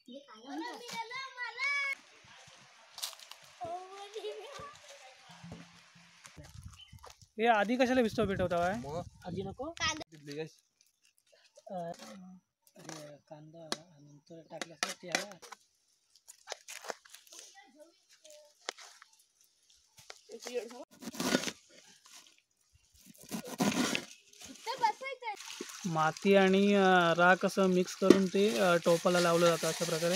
हे आधी कशाला विस्तव पेटवता काय? आधी नको कांदा नंतर टाकल्यास त्याला माती आणि राख असं मिक्स करून ते टोपाला लावलं जातं अशा प्रकारे.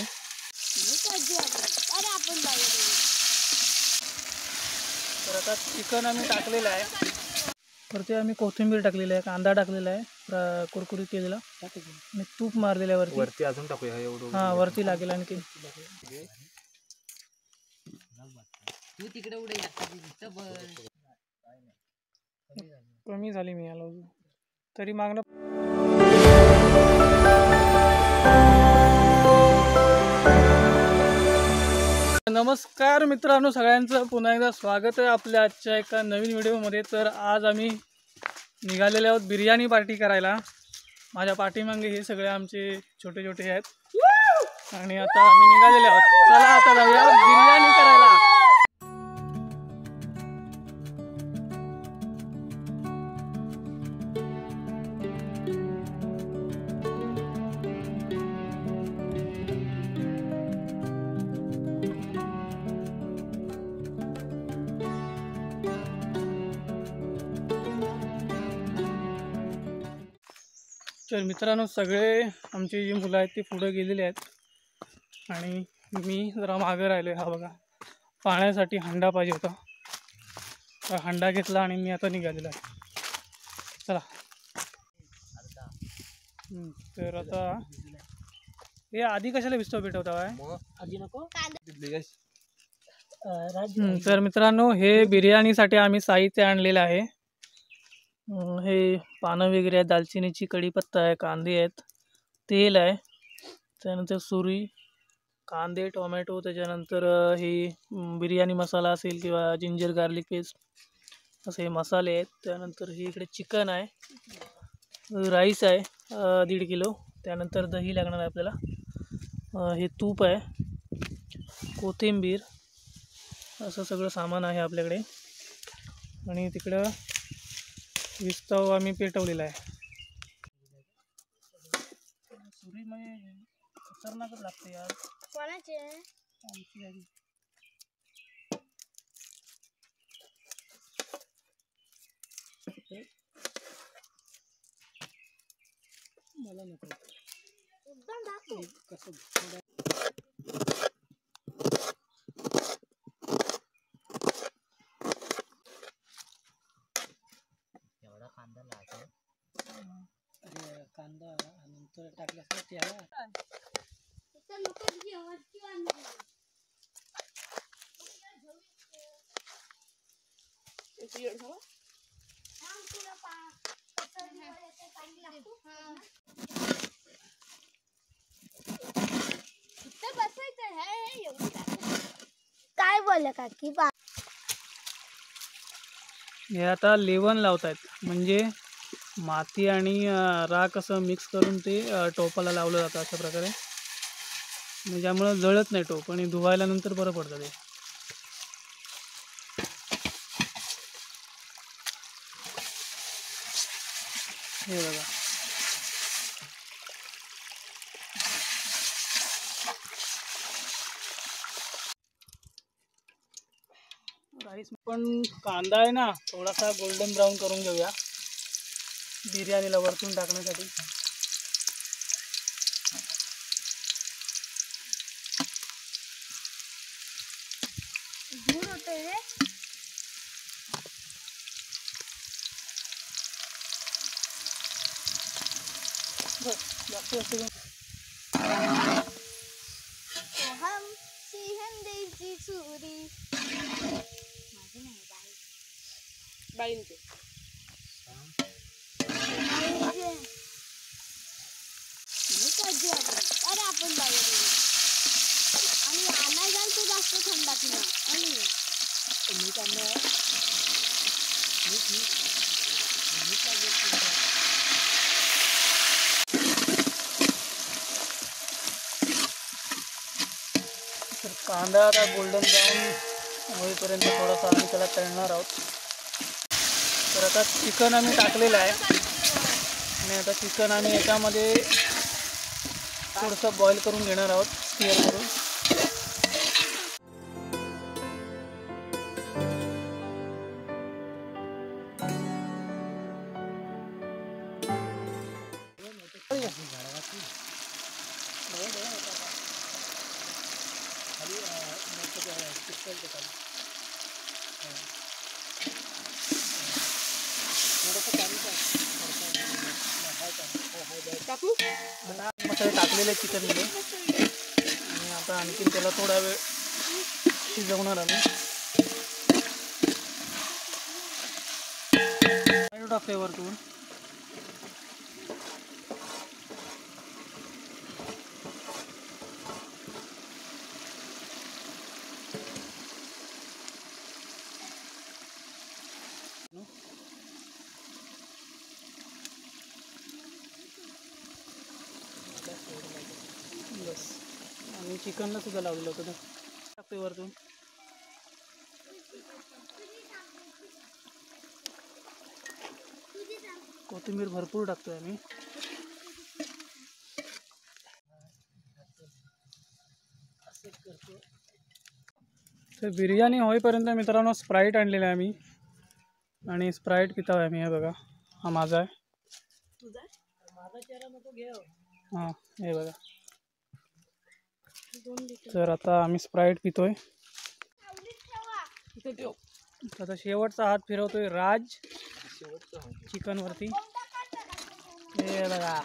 तर आता चिकन आम्ही टाकलेलं आहे, वरती आम्ही कोथिंबीर टाकलेली आहे, कांदा टाकलेला आहे कुरकुरीत केलेला आणि तूप मारलेलं आहे वरती अजून टाकूया एवढं. हां वरती लागेल आणखी. तू तिकडे उडे कमी झाली मी याला तरी मागणं. नमस्कार मित्रांनो, सगळ्यांचं पुन्हा एकदा स्वागत आहे आपल्या आजच्या एका नवीन व्हिडिओमध्ये. तर आज आम्ही निघालेले आहोत बिर्याणी पार्टी करायला. माझ्या पाठीमागे हे सगळे आमचे छोटे छोटे आहेत आणि आता आम्ही निघालेले आहोत. चला आता जाऊया बिर्याणी करायला. तर मित्रांनो, सगळे आमची जी मुलं आहेत ती पुढे गेलेली आहेत आणि मी जरा मागे राहिले. हा बघा, पाण्यासाठी हंडा पाहिजे होता, तर हंडा घेतला आणि मी आता निघालेला आहे. चला. तर आता हे आधी कशाला विस्तव पेटवता काय? आधी नको तर मित्रांनो, हे बिर्याणीसाठी आम्ही साहित्य आणलेलं आहे. हे पानं वगैरे आहेत, दालचिनीची कढीपत्ता आहे, कांदे आहेत, तेल आहे, त्यानंतर सुरी, कांदे, टोमॅटो, त्याच्यानंतर हे बिर्याणी मसाला असेल किंवा जिंजर गार्लिक पेस्ट असे मसाले आहेत. त्यानंतर हे इकडे चिकन आहे, राईस आहे 1.5 किलो, त्यानंतर दही लागणार आहे आपल्याला, हे तूप आहे, कोथिंबीर, असं सगळं सामान आहे आपल्याकडे. आणि तिकडं विस्तव आम्ही पेटवलेला आहे. सुरी म्हणजे खतरनाकच लागते यार. कोणाची आहे? आमची आहे. मला नको कसं कांदा नंतर टाकल्यास त्याला काय बोलले काकी? हे आता लेवण लावतायत, म्हणजे माती आणि राख असं मिक्स करून ते टोपाला लावलं जातं अशा प्रकारे, म्हणजे त्यामुळं जळत नाही टोप आणि धुवायला नंतर बरं पडतं ते. हे बघा, राईस पण कांदा आहे ना, थोडासा गोल्डन ब्राऊन करून घेऊया बिर्याणीला वरतून टाकण्यासाठी. दूर होते रे. जास्त हम सिंहंदीची चुरी माझी नाही बाईंचे अरे आपण बाहेर आणि आणाय जाल तो जास्त थंडा पिना आणि मी त्यांना कांदा आता गोल्डन ब्राऊन होईपर्यंत थोडासा आम्ही त्याला तळणार आहोत. तर आता चिकन आम्ही टाकलेलं आहे आणि आता चिकन आम्ही याच्यामध्ये थोडंसं बॉईल करून घेणार आहोत स्टीअर करून. टाकू आता मसाले टाकलेले चिकनमध्ये आणि आता आणखीन त्याला थोडा वेळ शिजवणार आम्ही. टाकते वरतून. बस आणि चिकनला सुद्धा लावलेलं होतं. टाकते वरतून. कोथिंबीर भरपूर टाकतोय आम्ही. तर बिर्याणी होईपर्यंत मित्रांनो स्प्राईट आणलेला आहे आम्ही आणि स्प्राईट पिता आहे आम्ही. हे बघा, हा माझा आहे. हां हे बघा. तर आता आम्ही स्प्राईट पितोय. आता शेवटचा हात फिरवतोय राज चिकनवरती. हे बघा.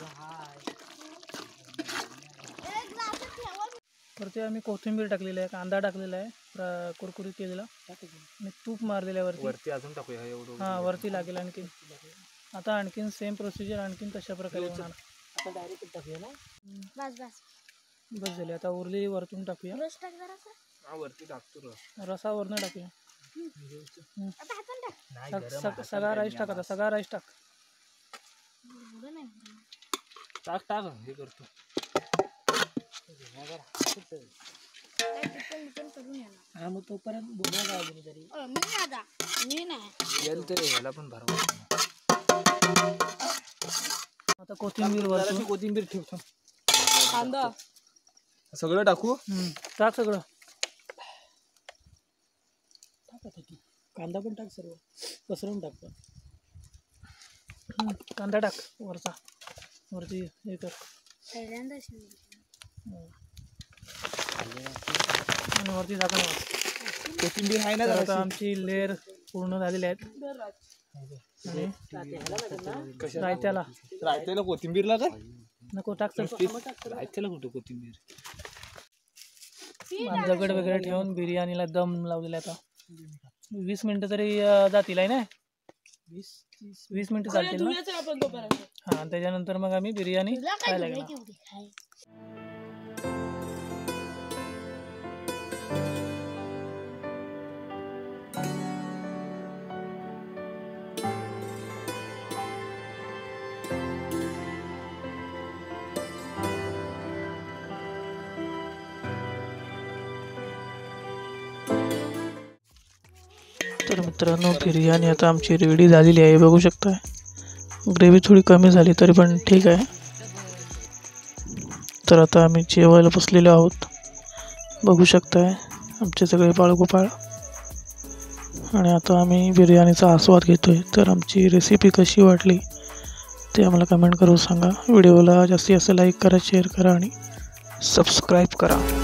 वरती आम्ही कोथिंबीर टाकलेली आहे, कांदा टाकलेला आहे कुरकुरीत केलेला आणि तूप मारलेलं आहे वरती. अजून टाकूया एवढं. हां वरती लागेल आणखीन. आता आणखीन सेम प्रोसिजर आणखीन तशा प्रकारे होणार. आता डायरेक्ट टाकूया ना. बस बस बस झाली. आता उरली वरतून टाकूया. रस टाक जरासा. वरती टाकतो रस. रसावरनं टाकूया. आता हाताने टाक. सगळा राईस टाक. आता सगळा राईस टाक. एवढं नाही. टाक टाक हे करतो. करून येणार. हा मग तोपर्यंत बोलवा जाऊ तरी. मी नाही येईल तर याला पण भरवा. आता कोथिंबीर वरतून. कोथिंबीर ठेवतो. कांदा सगळं टाकू. टाक सगळं. कांदा पण टाक सर्व पसरून टाक. कांदा टाक वरचा. वरती हे कर पहिल्यांदा आणि वरती झाकण. कोथिंबीर आहे ना. आता आमची लेअर पूर्ण झालेली आहेत. रायत्याला रायत्याला कोथिंबीरला काय नको टाक. रायत्याला कुठं कोथिंबीर. दगड वगैरे ठेवून बिर्याणीला दम लावलेला. आता 20 मिनिटं तरी जातील आहे ना. 20 मिनिटं चालतील ना. हां त्याच्यानंतर मग आम्ही बिर्याणी खायला गेलो. तर मित्रांनो बिर्याणी आता आमची रेडी झालेली आहे. बघू शकता ग्रेव्ही थोडी कमी झाली तरी पण ठीक आहे. तर आता आम्ही जेवायला बसलेलो आहोत. बघू शकताय आमचे सगळे बाळगोपाळ. आणि आता आम्ही बिर्याणीचा आस्वाद घेतोय. तर आमची रेसिपी कशी वाटली ते आम्हाला कमेंट करून सांगा. व्हिडिओला जास्तीत जास्त लाईक करा, शेअर करा आणि सबस्क्राईब करा.